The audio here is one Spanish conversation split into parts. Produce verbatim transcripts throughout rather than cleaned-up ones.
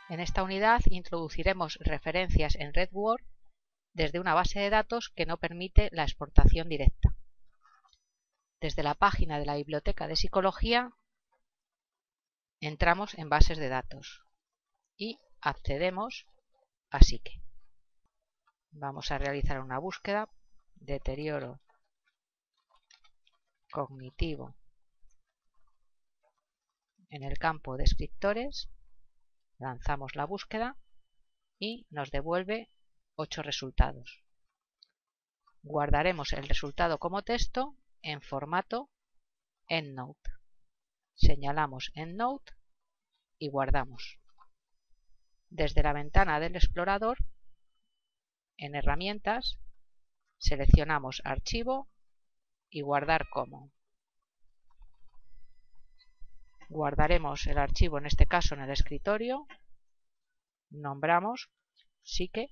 En esta unidad introduciremos referencias en RedWord desde una base de datos que no permite la exportación directa. Desde la página de la Biblioteca de Psicología entramos en bases de datos y accedemos a Psique. Vamos a realizar una búsqueda: deterioro cognitivo en el campo descriptores. Lanzamos la búsqueda y nos devuelve ocho resultados. Guardaremos el resultado como texto en formato EndNote. Señalamos EndNote y guardamos. Desde la ventana del explorador, en Herramientas, seleccionamos Archivo y Guardar como. Guardaremos el archivo, en este caso en el escritorio. Nombramos Psique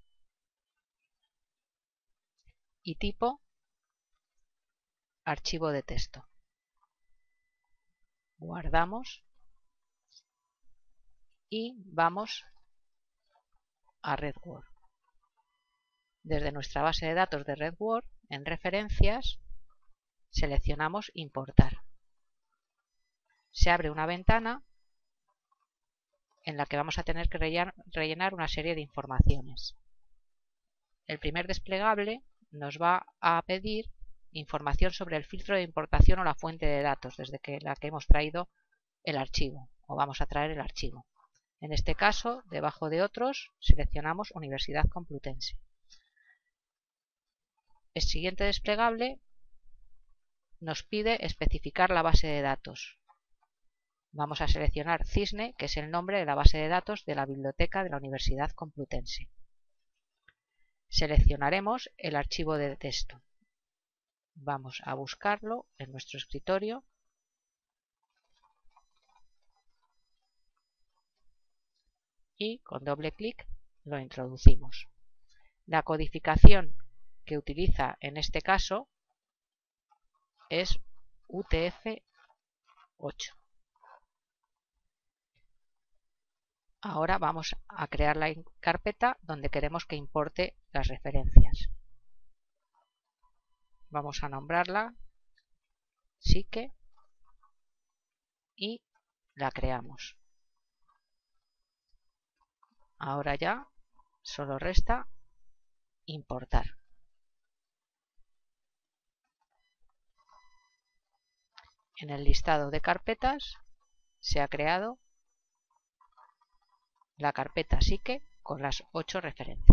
y tipo archivo de texto. Guardamos y vamos a RedWord. Desde nuestra base de datos de RedWord, en Referencias, seleccionamos Importar. Se abre una ventana en la que vamos a tener que rellenar una serie de informaciones. El primer desplegable nos va a pedir información sobre el filtro de importación o la fuente de datos desde que la que hemos traído el archivo o vamos a traer el archivo. En este caso, debajo de otros, seleccionamos Universidad Complutense. El siguiente desplegable nos pide especificar la base de datos. Vamos a seleccionar Cisne, que es el nombre de la base de datos de la biblioteca de la Universidad Complutense. Seleccionaremos el archivo de texto. Vamos a buscarlo en nuestro escritorio y con doble clic lo introducimos. La codificación que utiliza en este caso es U T F ocho. Ahora vamos a crear la carpeta donde queremos que importe las referencias. Vamos a nombrarla Psique y la creamos. Ahora ya solo resta importar. En el listado de carpetas se ha creado la carpeta Psique con las ocho referencias.